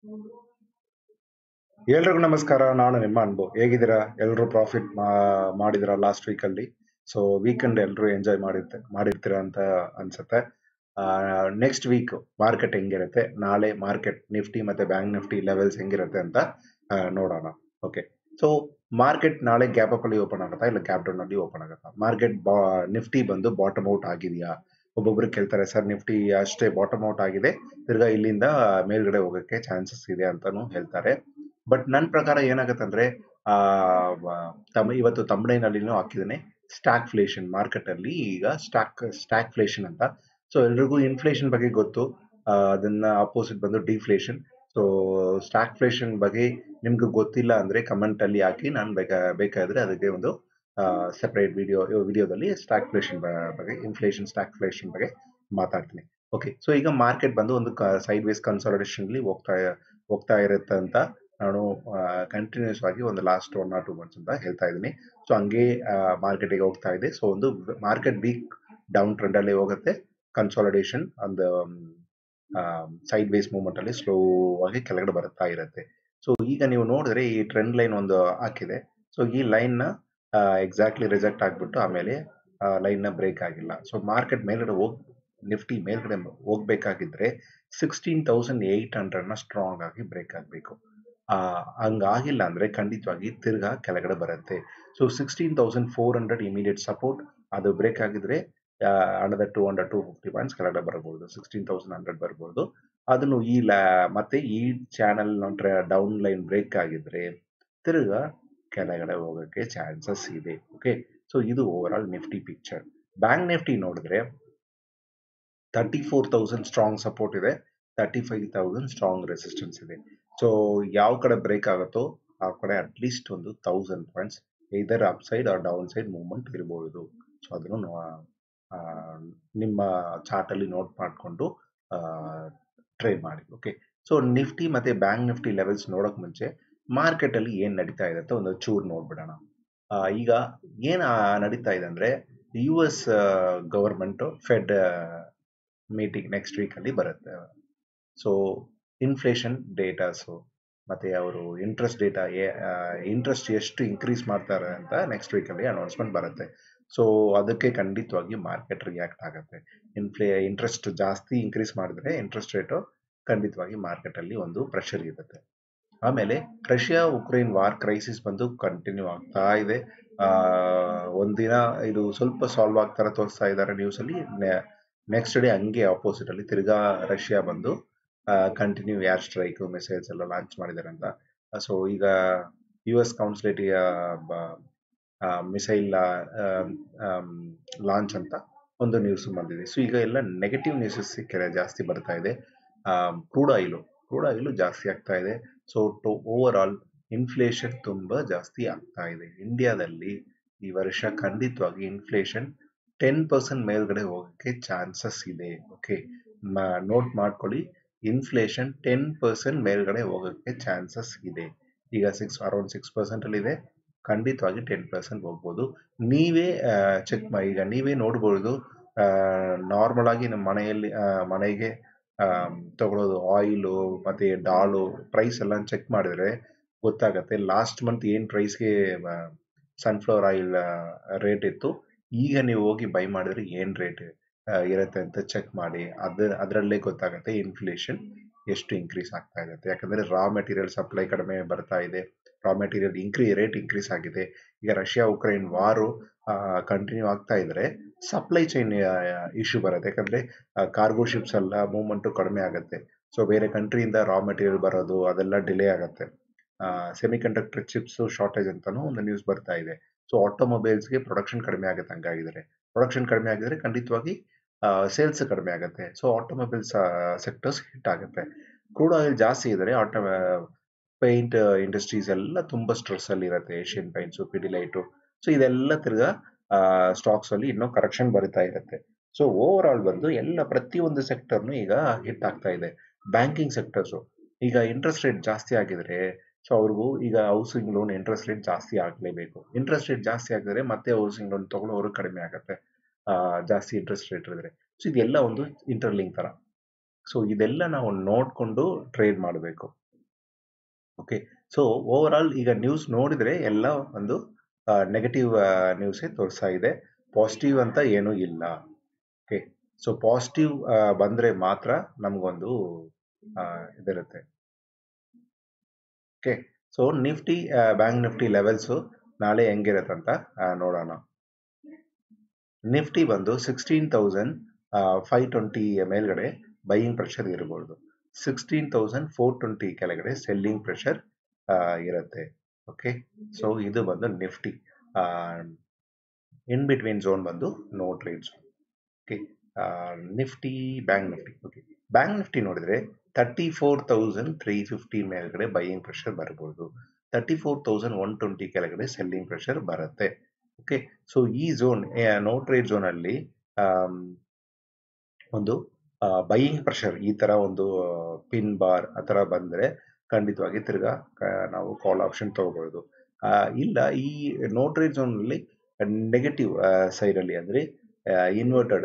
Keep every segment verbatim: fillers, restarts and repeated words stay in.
ಎಲ್ರಿಗೂ ನಮಸ್ಕಾರ. ನಾನು ನಿಮ್ಮ ಅನ್ಬು. ಹೇಗಿದ್ದೀರಾ? ಎಲ್ಲರೂ ಪ್ರಾಫಿಟ್ ಮಾಡಿದಿರಾ ಲಾಸ್ಟ್ ವೀಕಲ್ಲಿ? ಸೊ ವೀಕೆಂಡ್ ಎಲ್ಲರೂ ಎಂಜಾಯ್ ಮಾಡಿರ್ತೆ ಮಾಡಿರ್ತೀರಾ ಅಂತ ಅನ್ಸುತ್ತೆ. ನೆಕ್ಸ್ಟ್ ವೀಕ್ ಮಾರ್ಕೆಟ್ ಹೆಂಗಿರುತ್ತೆ, ನಾಳೆ ಮಾರ್ಕೆಟ್ ನಿಫ್ಟಿ ಮತ್ತೆ ಬ್ಯಾಂಕ್ ನಿಫ್ಟಿ ಲೆವೆಲ್ಸ್ ಹೆಂಗಿರುತ್ತೆ ಅಂತ ಆ, ನೋಡೋಣ. ಓಕೆ, ಸೊ ಮಾರ್ಕೆಟ್ ನಾಳೆ ಗ್ಯಾಪ್ ಅಪ್ ಅಲ್ಲಿ ಓಪನ್ ಆಗುತ್ತಾ ಇಲ್ಲ ಗ್ಯಾಪ್ ಡೌನ್ ಅಲ್ಲಿ ಓಪನ್ ಆಗುತ್ತಾ? ಮಾರ್ಕೆಟ್ ನಿಫ್ಟಿ ಬಂದು ಬಾಟಮ್ ಔಟ್ ಆಗಿದೆಯಾ? ಒಬ್ಬೊಬ್ರು ಕೇಳ್ತಾರೆ, ಸರ್ ನಿಫ್ಟಿ ಅಷ್ಟೇ ಬಾಟಮ್ ಔಟ್ ಆಗಿದೆ, ತಿರ್ಗಾ ಇಲ್ಲಿಂದ ಮೇಲ್ಗಡೆ ಹೋಗಕ್ಕೆ ಚಾನ್ಸಸ್ ಇದೆ ಅಂತಾನು ಹೇಳ್ತಾರೆ. ಬಟ್ ನನ್ನ ಪ್ರಕಾರ ಏನಾಗುತ್ತೆ ಅಂದ್ರೆ ಆ ವ- ತಮ್ಮ ಇವತ್ತು ತಮಿಳಿನಲ್ಲಿನೂ ಹಾಕಿದ್ದೇನೆ, ಸ್ಟಾಗ್ಫ್ಲೇಷನ್ ಮಾರ್ಕೆಟ್ ಅಲ್ಲಿ ಈಗ ಸ್ಟಾಕ್ ಸ್ಟಾಗ್ಫ್ಲೇಷನ್ ಅಂತ. ಸೊ ಎಲ್ರಿಗೂ ಇನ್ಫ್ಲೇಷನ್ ಬಗ್ಗೆ ಗೊತ್ತು, ಆ, ಅದನ್ನ ಅಪೋಸಿಟ್ ಬಂದು ಡಿಫ್ಲೇಷನ್. ಸೊ ಸ್ಟಾಗ್ಫ್ಲೇಷನ್ ಬಗ್ಗೆ ನಿಮ್ಗೆ ಗೊತ್ತಿಲ್ಲ ಅಂದ್ರೆ ಕಮೆಂಟ್ ಅಲ್ಲಿ ಹಾಕಿ, ನಾನು ಬೇಕಾ ಬೇಕಾದ್ರೆ ಅದಕ್ಕೆ ಒಂದು ಸೆಪರೇಟ್ ವಿಡಿಯೋ ವಿಡಿಯೋದಲ್ಲಿ ಸ್ಟಾಗ್ಫ್ಲೇಷನ್ ಬಗ್ಗೆ, ಇನ್ಫ್ಲೇಷನ್ ಸ್ಟಾಗ್ಫ್ಲೇಷನ್ ಬಗ್ಗೆ ಮಾತಾಡ್ತೀನಿ. ಓಕೆ, ಸೊ ಈಗ ಮಾರ್ಕೆಟ್ ಬಂದು ಒಂದು ಸೈಡ್ ವೇಸ್ ಕನ್ಸಾಲಿಡೇಷನ್ ಅಲ್ಲಿ ಹೋಗ್ತಾ ಹೋಗ್ತಾ ಇರುತ್ತೆ ಅಂತ ನಾನು ಕಂಟಿನ್ಯೂಸ್ ಆಗಿ ಒಂದು last one or two months ಅಂತ ಹೇಳ್ತಾ ಇದ್ದೀನಿ. ಸೊ ಹಂಗೆ ಮಾರ್ಕೆಟಿಗೆ ಹೋಗ್ತಾ ಇದೆ. ಸೊ ಒಂದು ಮಾರ್ಕೆಟ್ ವೀಕ್ ಡೌನ್ ಟ್ರೆಂಡ್ ಅಲ್ಲಿ ಹೋಗುತ್ತೆ, ಕನ್ಸಾಲಿಡೇಷನ್ ಒಂದು ಸೈಡ್ ವೇಸ್ ಮೂವ್ಮೆಂಟ್ ಅಲ್ಲಿ ಸ್ಲೋ ಆಗಿ ಕೆಳಗಡೆ ಬರ್ತಾ ಇರುತ್ತೆ. ಸೊ ಈಗ ನೀವು ನೋಡಿದ್ರೆ ಈ ಟ್ರೆಂಡ್ ಲೈನ್ ಒಂದು ಹಾಕಿದೆ. ಸೊ ಈ ಲೈನ್ ನ ಎಕ್ಸಾಕ್ಟ್ಲಿ ರಿಜೆಕ್ಟ್ ಆಗ್ಬಿಟ್ಟು ಆಮೇಲೆ ಲೈನ್ ನ ಬ್ರೇಕ್ ಆಗಿಲ್ಲ. ಸೊ ಮಾರ್ಕೆಟ್ ಮೇಲ್ಗಡೆ ಹೋಗ್ ನಿಫ್ಟಿ ಮೇಲ್ಗಡೆ ಹೋಗ್ಬೇಕಾಗಿದ್ರೆ ಸಿಕ್ಸ್ಟೀನ್ ತೌಸಂಡ್ ಏಟ್ ಹಂಡ್ರೆಡ್ ನ ಸ್ಟ್ರಾಂಗ್ ಆಗಿ ಬ್ರೇಕ್ ಆಗಬೇಕು. ಆ ಹಂಗಾಗಿಲ್ಲ ಅಂದ್ರೆ ಖಂಡಿತವಾಗಿ ತಿರ್ಗಾ ಕೆಳಗಡೆ ಬರುತ್ತೆ. So sixteen thousand four hundred immediate support, ಅದು ಬ್ರೇಕ್ ಆಗಿದ್ರೆ another two hundred two fifty points ಕೆಳಗಡೆ ಬರಬಹುದು, ಸಿಕ್ಸ್ಟೀನ್ ತೌಸಂಡ್ ಹಂಡ್ರೆಡ್ ಬರ್ಬೋದು. ಅದನ್ನು ಈ ಲ್ಯಾ ಮತ್ತೆ ಈ ಚಾನಲ್ ಡೌನ್ ಲೈನ್ ಬ್ರೇಕ್ ಆಗಿದ್ರೆ ತಿರ್ಗಾ ಕೆಳಗಡೆ ಹೋಗೋಕ್ಕೆ ಚಾನ್ಸಸ್ ಇದೆ. ಓಕೆ, ಸೊ ಇದು overall Nifty picture. Bank Nifty ನೋಡಿದ್ರೆ thirty four thousand strong support ಇದೆ, thirty five thousand strong resistance ಇದೆ. ಸೊ ಯಾವ ಕಡೆ ಬ್ರೇಕ್ ಆಗುತ್ತೋ ಆ ಕಡೆ ಅಟ್ಲೀಸ್ಟ್ ಒಂದು thousand points either upside or downside movement ಇರಬಹುದು. ಸೊ ಅದನ್ನು ನೋ- ಆ, ನಿಮ್ಮ ಚಾರ್ಟ್ ಅಲ್ಲಿ ನೋಟ್ ಮಾಡಿಕೊಂಡು ಟ್ರೇಡ್ ಮಾಡಿ. ಓಕೆ, ಸೊ ನಿಫ್ಟಿ ಮತ್ತೆ ಬ್ಯಾಂಕ್ ನಿಫ್ಟಿ ಲೆವೆಲ್ಸ್ ನೋಡಕ್ ಮುಂಚೆ ಮಾರ್ಕೆಟ್ ಅಲ್ಲಿ ಏನ್ ನಡೀತಾ ಇದೆ ಅಂತ ಒಂದು ಚೂರ್ ನೋಡ್ಬಿಡೋಣ. ಆ, ಈಗ ಏನ್ ಆ, ನಡೀತಾ ಇದೆ ಅಂದ್ರೆ U S government Fed meeting next week ಅಲ್ಲಿ ಬರುತ್ತೆ. ಸೊ ಇನ್ಫ್ಲೇಷನ್ ಡೇಟಾಸು ಮತ್ತೆ ಅವರು ಇಂಟ್ರೆಸ್ಟ್ ಡೇಟಾ ಇಂಟ್ರೆಸ್ಟ್ ಎಷ್ಟು ಇನ್ಕ್ರೀಸ್ ಮಾಡ್ತಾರೆ ಅಂತ ನೆಕ್ಸ್ಟ್ ವೀಕಲ್ಲಿ ಅನೌನ್ಸ್ಮೆಂಟ್ ಬರುತ್ತೆ. ಸೊ ಅದಕ್ಕೆ ಖಂಡಿತವಾಗಿ ಮಾರ್ಕೆಟ್ ರಿಯಾಕ್ಟ್ ಆಗುತ್ತೆ. ಇನ್ಫ್ಲೇ ಇಂಟ್ರೆಸ್ಟ್ ಜಾಸ್ತಿ ಇನ್ಕ್ರೀಸ್ ಮಾಡಿದ್ರೆ ಇಂಟ್ರೆಸ್ಟ್ ರೇಟು ಖಂಡಿತವಾಗಿ ಮಾರ್ಕೆಟಲ್ಲಿ ಒಂದು ಪ್ರೆಷರ್ ಇರುತ್ತೆ. ಆಮೇಲೆ ರಷ್ಯಾ ಉಕ್ರೇನ್ ವಾರ್ ಕ್ರೈಸಿಸ್ ಬಂದು ಕಂಟಿನ್ಯೂ ಆಗ್ತಾ ಇದೆ. ಆ, ಒಂದಿನ ಇದು ಸ್ವಲ್ಪ ಸಾಲ್ವ್ ಆಗ್ತಾರ ತೋರಿಸ್ತಾ ಇದ್ದಾರೆ ನ್ಯೂಸ್ ಅಲ್ಲಿ, ನೆಕ್ಸ್ಟ್ ಡೇ ಹಂಗೆ ಆಪೋಸಿಟ್ ಅಲ್ಲಿ ತಿರ್ಗಾ ರಷ್ಯಾ ಬಂದು ಕಂಟಿನ್ಯೂ ಏರ್ ಸ್ಟ್ರೈಕ್ ಮಿಸೈಲ್ಸ್ ಎಲ್ಲ ಲಾಂಚ್ ಮಾಡಿದ್ದಾರೆ ಅಂತ. ಸೊ ಈಗ ಯು ಎಸ್ ಕೌನ್ಸಿಲೇಟಿವ್ ಮಿಸೈಲ್ ಲಾಂಚ್ ಅಂತ ಒಂದು ನ್ಯೂಸ್ ಬಂದಿದೆ. ಸೊ ಈಗ ಎಲ್ಲ ನೆಗೆಟಿವ್ ನ್ಯೂಸಸ್ ಕೆಲ ಜಾಸ್ತಿ ಬರ್ತಾ ಇದೆ. ಕ್ರೂಡ್ ಆಯಿಲು ಕ್ರೂಡ್ ಆಯಿಲು ಜಾಸ್ತಿ ಆಗ್ತಾ ಇದೆ. So to overall inflation ತುಂಬಾ ಜಾಸ್ತಿ ಆಗ್ತಾ ಇದೆ ಇಂಡಿಯಾದಲ್ಲಿ. ಈ ವರ್ಷ ಖಂಡಿತವಾಗಿ ಇನ್ಫ್ಲೇಷನ್ ಟೆನ್ ಪರ್ಸೆಂಟ್ ಮೇಲ್ಗಡೆ ಹೋಗಕ್ಕೆ ಚಾನ್ಸಸ್ ಇದೆ. ಓಕೆ, ನೋಟ್ ಮಾಡ್ಕೊಳ್ಳಿ, ಇನ್ಫ್ಲೇಷನ್ ಟೆನ್ ಪರ್ಸೆಂಟ್ ಮೇಲ್ಗಡೆ ಹೋಗಕ್ಕೆ ಚಾನ್ಸಸ್ ಇದೆ. ಈಗ ಸಿಕ್ಸ್ ಅರೌಂಡ್ ಸಿಕ್ಸ್ ಪರ್ಸೆಂಟ್ ಅಲ್ಲಿ ಇದೆ, ಖಂಡಿತವಾಗಿ ಟೆನ್ ಪರ್ಸೆಂಟ್ ಹೋಗ್ಬೋದು. ನೀವೇ ಚೆಕ್ ಮಾಡಿ, ಈಗ ನೀವೇ ನೋಡ್ಬೋದು. ನಾರ್ಮಲ್ ಆಗಿ ನಮ್ಮ ಮನೆಯಲ್ಲಿ ಆ, ಮನೆಗೆ ಆಮ್, ತಗೊಳ್ಳೋದು ಆಯಿಲು ಮತ್ತೆ ಡಾಲು ಪ್ರೈಸ್ ಎಲ್ಲ ಚೆಕ್ ಮಾಡಿದ್ರೆ ಗೊತ್ತಾಗತ್ತೆ. ಲಾಸ್ಟ್ ಮಂತ್ ಏನ್ ಪ್ರೈಸ್ಗೆ ಸನ್ಫ್ಲವರ್ ಆಯಿಲ್ ರೇಟ್ ಇತ್ತು, ಈಗ ನೀವು ಹೋಗಿ ಬೈ ಮಾಡಿದ್ರೆ ಏನ್ ರೇಟ್ ಇರುತ್ತೆ ಅಂತ ಚೆಕ್ ಮಾಡಿ. ಅದ ಅದರಲ್ಲೇ ಗೊತ್ತಾಗುತ್ತೆ ಇನ್ಫ್ಲೇಷನ್ ಎಷ್ಟು ಇನ್ಕ್ರೀಸ್ ಆಗ್ತಾ ಇದೆ ಅಂತ. ಯಾಕಂದ್ರೆ ರಾ ಮೆಟೀರಿಯಲ್ ಸಪ್ಲೈ ಕಡಿಮೆ ಬರ್ತಾ ಇದೆ, ರಾ ಮೆಟೀರಿಯಲ್ ಇನ್ಕ್ರೀ ರೇಟ್ ಇನ್ಕ್ರೀಸ್ ಆಗಿದೆ. ಈಗ ರಷ್ಯಾ ಉಕ್ರೇನ್ ವಾರು ಕಂಟಿನ್ಯೂ ಆಗ್ತಾ ಇದ್ರೆ ಸಪ್ಲೈ ಚೈನ್ ಇಶ್ಯೂ ಬರುತ್ತೆ. ಯಾಕಂದ್ರೆ ಕಾರ್ಗೋ ಶಿಪ್ಸ್ ಎಲ್ಲ ಮೂವ್ಮೆಂಟ್ ಕಡಿಮೆ ಆಗುತ್ತೆ. ಸೊ ಬೇರೆ ಕಂಟ್ರಿಯಿಂದ ರಾ ಮೆಟೀರಿಯಲ್ ಬರೋದು ಅದೆಲ್ಲ ಡಿಲೇ ಆಗುತ್ತೆ. ಸೆಮಿ ಕಂಡಕ್ಟರ್ ಚಿಪ್ಸ್ ಶಾರ್ಟೇಜ್ ಅಂತಾನು ಒಂದು ನ್ಯೂಸ್ ಬರ್ತಾ ಇದೆ. ಸೊ ಆಟೋಮೊಬೈಲ್ಸ್ಗೆ ಪ್ರೊಡಕ್ಷನ್ ಕಡಿಮೆ ಆಗುತ್ತೆ. ಹಂಗಾಗಿದ್ರೆ ಪ್ರೊಡಕ್ಷನ್ ಕಡಿಮೆ ಆಗಿದ್ರೆ ಖಂಡಿತವಾಗಿ ಸೇಲ್ಸ್ ಕಡಿಮೆ ಆಗುತ್ತೆ. ಸೊ ಆಟೋಮೊಬೈಲ್ಸ್ ಸೆಕ್ಟರ್ಸ್ ಹಿಟ್ ಆಗುತ್ತೆ. ಕ್ರೂಡ್ ಆಯಿಲ್ ಜಾಸ್ತಿ ಇದ್ರೆ ಆಟೋ ಪೇಂಟ್ ಇಂಡಸ್ಟ್ರೀಸ್ ಎಲ್ಲ ತುಂಬಾ ಸ್ಟ್ರೆಸ್ ಅಲ್ಲಿ ಇರುತ್ತೆ, ಏಷ್ಯನ್ ಪೇಂಟ್ಸ್, ಪಿಡಿಲೈಟು. ಸೊ ಇದೆಲ್ಲ ತಿರ್ಗಾ ಸ್ಟಾಕ್ಸ್ ಅಲ್ಲಿ ಇನ್ನೂ ಕರೆಕ್ಷನ್ ಬರಿತಾ ಇರುತ್ತೆ. ಸೊ ಓವರ್ ಆಲ್ ಬಂದು ಎಲ್ಲ ಪ್ರತಿಯೊಂದು ಸೆಕ್ಟರ್ನು ಈಗ ಹಿಟ್ ಆಗ್ತಾ ಇದೆ. ಬ್ಯಾಂಕಿಂಗ್ ಸೆಕ್ಟರ್ಸು ಈಗ ಇಂಟ್ರೆಸ್ಟ್ ರೇಟ್ ಜಾಸ್ತಿ ಆಗಿದ್ರೆ, ಸೊ ಅವ್ರಿಗೂ ಈಗ ಹೌಸಿಂಗ್ ಲೋನ್ ಇಂಟ್ರೆಸ್ಟ್ ರೇಟ್ ಜಾಸ್ತಿ ಆಗಲೇಬೇಕು. ಇಂಟ್ರೆಸ್ಟ್ ರೇಟ್ ಜಾಸ್ತಿ ಆಗಿದ್ರೆ ಮತ್ತೆ ಹೌಸಿಂಗ್ ಲೋನ್ ತಗೊಳ್ಳೋರು ಕಡಿಮೆ ಆಗುತ್ತೆ, ಆ, ಜಾಸ್ತಿ ಇಂಟ್ರೆಸ್ಟ್ ರೇಟ್ ಇದ್ರೆ. ಸೊ ಇದೆಲ್ಲ ಒಂದು ಇಂಟರ್ಲಿಂಕ್ ತರ. ಸೊ ಇದೆಲ್ಲ ನಾವು ನೋಡ್ಕೊಂಡು ಟ್ರೇಡ್ ಮಾಡಬೇಕು. ಓಕೆ, ಸೊ ಓವರ್ ಆಲ್ ಈಗ ನ್ಯೂಸ್ ನೋಡಿದ್ರೆ ಎಲ್ಲ ಒಂದು ನೆಗೆಟಿವ್ ನ್ಯೂಸೇ ತೋರಿಸ್ತಾ ಇದೆ, ಪಾಸಿಟಿವ್ ಅಂತ ಏನೂ ಇಲ್ಲ. ಓಕೆ, ಸೊ ಪಾಸಿಟಿವ್ ಬಂದರೆ ಮಾತ್ರ ನಮಗೊಂದು ಇದಿರುತ್ತೆ. Okay, so Nifty bank Nifty levels ನಾಳೆ ಹೆಂಗಿರುತ್ತೆ ಅಂತ ನೋಡೋಣ. ನಿಫ್ಟಿ ಬಂದು ಸಿಕ್ಸ್ಟೀನ್ ತೌಸಂಡ್ ಫೈವ್ ಟ್ವೆಂಟಿ ಮೇಲ್ಗಡೆ ಬೈಯಿಂಗ್ ಪ್ರೆಷರ್ ಇರಬಹುದು, ಸಿಕ್ಸ್ಟೀನ್ ತೌಸಂಡ್ ಫೋರ್ ಟ್ವೆಂಟಿ ಕೆಳಗಡೆ ಸೆಲ್ಲಿಂಗ್ ಪ್ರೆಷರ್ ಇರುತ್ತೆ. ಓಕೆ, ಸೊ ಇದು ಬಂದು ನಿಫ್ಟಿ. ಇನ್ ಬಿಟ್ವೀನ್ ಝೋನ್ ಬಂದು no trades. Okay, Nifty bank Nifty. Okay, bank Nifty ನೋಡಿದ್ರೆ thirty four thousand three fifty ಮೇಲ್ಗಡೆ buying pressure ಬರಬಹುದು, thirty four thousand one twenty ಕೆಳಗಡೆ selling pressure ಬರುತ್ತೆ. Okay, so ಈ zone no trade zone ಅಲ್ಲಿ ಒಂದು buying pressure ಈ ತರ ಒಂದು ಪಿನ್ ಬಾರ್ ಆ ತರ ಬಂದ್ರೆ ಖಂಡಿತವಾಗಿ ತಿರ್ಗಾ ನಾವು ಕಾಲ್ ಆಪ್ಷನ್ ತಗೋಬಹುದು. ಇಲ್ಲ ಈ ನೋ ಟ್ರೇಡ್ ಝೋನ್ ಅಲ್ಲಿ ನೆಗೆಟಿವ್ ಸೈಡ್ ಅಲ್ಲಿ ಅಂದ್ರೆ ಇನ್ವರ್ಟೆಡ್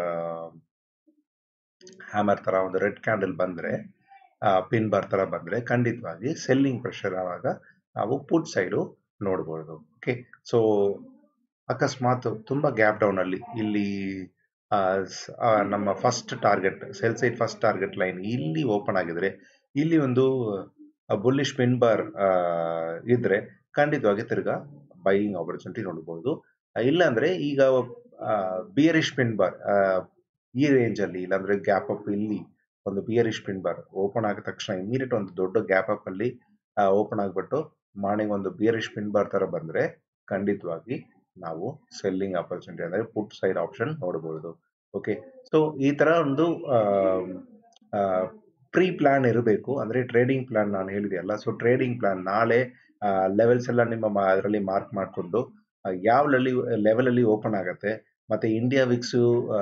ಹ್ಯಾಮರ್ ತರ ಒಂದು ರೆಡ್ ಕ್ಯಾಂಡಲ್ ಬಂದ್ರೆ, ಪಿನ್ ಬಾರ್ ತರ ಬಂದ್ರೆ ಖಂಡಿತವಾಗಿ ಸೆಲ್ಲಿಂಗ್ ಪ್ರೆಷರ್ ಆವಾಗ ನಾವು ಪುಟ್ ಸೈಡು ನೋಡ್ಬೋದು. ಓಕೆ, ಸೊ ಅಕಸ್ಮಾತ್ ತುಂಬಾ ಗ್ಯಾಪ್ ಡೌನ್ ಅಲ್ಲಿ ಇಲ್ಲಿ ನಮ್ಮ first target sell side first target line ಇಲ್ಲಿ ಓಪನ್ ಆಗಿದ್ರೆ, ಇಲ್ಲಿ ಒಂದು ಬುಲ್ಲಿಶ್ ಪಿನ್ ಬಾರ್ ಇದ್ರೆ ಖಂಡಿತವಾಗಿ ತಿರ್ಗಾ ಬೈಯಿಂಗ್ ಆಪರ್ಚುನಿಟಿ ನೋಡಬಹುದು. ಇಲ್ಲಾಂದ್ರೆ ಈಗ ಬಿಯರಿಶ್ ಪಿನ್ ಬಾರ್ ಈ ರೇಂಜ್ ಅಲ್ಲಿ, ಇಲ್ಲಾಂದ್ರೆ ಗ್ಯಾಪ್ ಅಪ್ ಇಲ್ಲಿ ಒಂದು ಬಿಯರಿಶ್ ಪಿನ್ ಬಾರ್ ಓಪನ್ ಆದ ತಕ್ಷಣ ಇಮಿಡಿಯೇಟ್ ಒಂದು ದೊಡ್ಡ ಗ್ಯಾಪ್ ಅಪ್ ಅಲ್ಲಿ ಓಪನ್ ಆಗ್ಬಿಟ್ಟು ಮಾರ್ನಿಂಗ್ ಒಂದು ಬಿಯರಿಶ್ ಪಿನ್ ಬಾರ್ ತರ ಬಂದ್ರೆ ಖಂಡಿತವಾಗಿ ನಾವು ಸೆಲ್ಲಿಂಗ್ ಆಪರ್ಚುನಿಟಿ ಅಂದ್ರೆ ಪುಟ್ ಸೈಡ್ ಆಪ್ಷನ್ ನೋಡಬಹುದು. ಓಕೆ, ಸೊ ಈ ತರ ಒಂದು ಪ್ರೀ ಪ್ಲಾನ್ ಇರಬೇಕು, ಅಂದ್ರೆ ಟ್ರೇಡಿಂಗ್ ಪ್ಲಾನ್ ನಾನು ಹೇಳಿದೆ ಅಲ್ಲ. ಸೊ ಟ್ರೇಡಿಂಗ್ ಪ್ಲಾನ್ ನಾಳೆ ಲೆವೆಲ್ಸ್ ಎಲ್ಲ ನಿಮ್ಮ ಅದರಲ್ಲಿ ಮಾರ್ಕ್ ಮಾಡಿಕೊಂಡು ಯಾವ ಲೆವೆಲ್ ಅಲ್ಲಿ ಓಪನ್ ಆಗತ್ತೆ, ಮತ್ತೆ ಇಂಡಿಯಾ ವಿಕ್ಸ್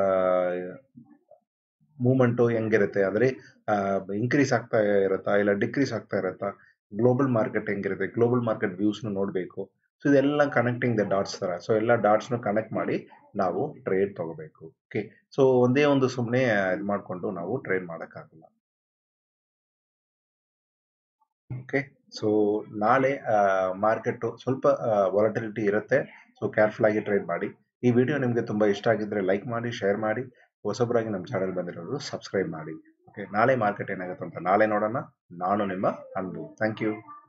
ಮೂವ್ಮೆಂಟು ಹೆಂಗಿರುತ್ತೆ, ಅಂದ್ರೆ ಇನ್ಕ್ರೀಸ್ ಆಗ್ತಾ ಇರತ್ತಾ ಇಲ್ಲ ಡಿಕ್ರೀಸ್ ಆಗ್ತಾ ಇರತ್ತಾ, ಗ್ಲೋಬಲ್ ಮಾರ್ಕೆಟ್ ಹೆಂಗಿರುತ್ತೆ, ಗ್ಲೋಬಲ್ ಮಾರ್ಕೆಟ್ ವ್ಯೂಸ್ನು ನೋಡಬೇಕು. ಸೊ ಇದೆಲ್ಲ ಕನೆಕ್ಟಿಂಗ್ ದ ಡಾಟ್ಸ್ ತರ. ಸೊ ಎಲ್ಲ ಡಾಟ್ಸ್ನು ಕನೆಕ್ಟ್ ಮಾಡಿ ನಾವು ಟ್ರೇಡ್ ತಗೋಬೇಕು. ಓಕೆ, ಸೊ ಒಂದೇ ಒಂದು ಸುಮ್ಮನೆ ಇದು ಮಾಡಿಕೊಂಡು ನಾವು ಟ್ರೇಡ್ ಮಾಡೋಕ್ಕಾಗಲ್ಲ. ಓಕೆ, ಸೊ ನಾಳೆ ಮಾರ್ಕೆಟ್ ಸ್ವಲ್ಪ ವಾಲಟಿಲಿಟಿ ಇರುತ್ತೆ, ಸೊ ಕೇರ್ಫುಲ್ ಆಗಿ ಟ್ರೇಡ್ ಮಾಡಿ. ಈ ವಿಡಿಯೋ ನಿಮಗೆ ತುಂಬಾ ಇಷ್ಟ ಆಗಿದ್ರೆ ಲೈಕ್ ಮಾಡಿ, ಶೇರ್ ಮಾಡಿ, ಹೊಸಬರಾಗಿ ನಮ್ಮ ಚಾನಲ್ ಬಂದಿರೋರು ಸಬ್ಸ್ಕ್ರೈಬ್ ಮಾಡಿ. ಓಕೆ, ನಾಳೆ ಮಾರ್ಕೆಟ್ ಏನಾಗುತ್ತೆ ಅಂತ ನಾಳೆ ನೋಡೋಣ. ನಾನು ನಿಮ್ಮ ಅನ್ಬು. Thank you.